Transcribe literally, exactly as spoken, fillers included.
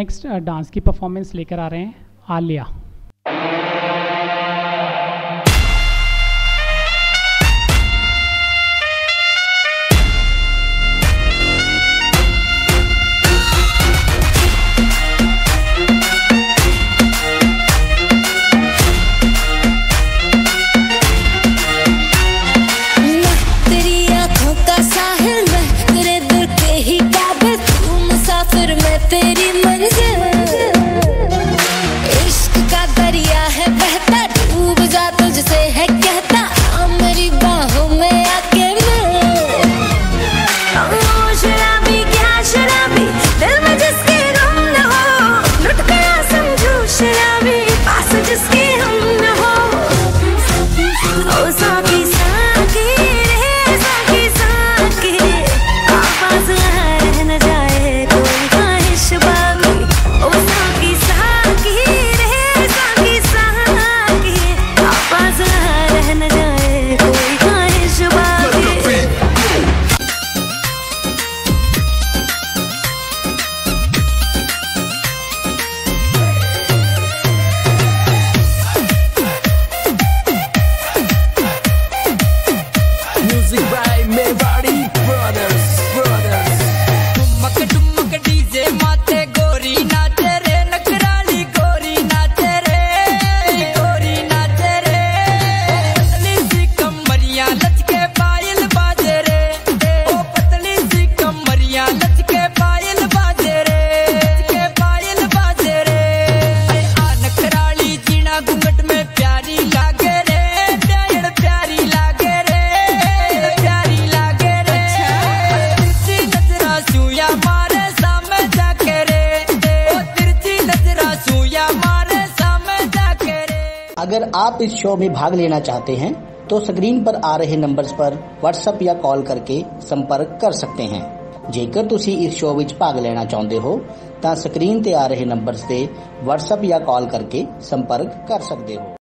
Next dance की performance लेकर आ रहे हैं आलिया। तेरी मंजिल इश्क का दरिया है बहता, डूब जा तुझसे है कहता, आ मेरी बाहों में आके मिल। शराबी क्या शराबी, दिल में जिसके गम न हो, लुट गया समझो शराबी, पास जिसके हम न हो। ओ साकी साकी रे साकी साकी, आवाज रह न जाए कोई बाकी। ओ साकी साकी रे साकी साकी, आवाज रह न जाए कोई ख्वाहिश बाकी। Music by Mewari Brothers, Brothers। टुमक टुमक डीजे माते गोरी नाचे रे, नखराली गोरी नाचे रे, गोरी नाचे रे। पतली सी कमरिया लचके पायल बाजे रे, ओ पतली सी कमरिया लचके पायल बाजे रे, लचके पायल बाजे रे। आ नखराली जीना घूंघट में प्यारी लागे रे, डायड़ प्यारी लागे रे, प्यारी लागे रे। तिरछी नजरा सुया मारे सामने जाके रे, ओ तिरछी नजरा सुया मारे सामने जाके रे। अगर आप इस शो में भाग लेना चाहते हैं तो स्क्रीन पर आ रहे नंबर्स पर व्हाट्सएप या कॉल करके संपर्क कर सकते हैं। जेकर ਤੁਸੀਂ ਇਸ ਸ਼ੋ ਵਿੱਚ ਭਾਗ ਲੈਣਾ ਚਾਹੁੰਦੇ ਹੋ ਤਾਂ ਸਕਰੀਨ ਤੇ ਆ ਰਹੇ ਨੰਬਰਸ ਤੇ WhatsApp ਜਾਂ ਕਾਲ ਕਰਕੇ ਸੰਪਰਕ ਕਰ ਸਕਦੇ ਹੋ।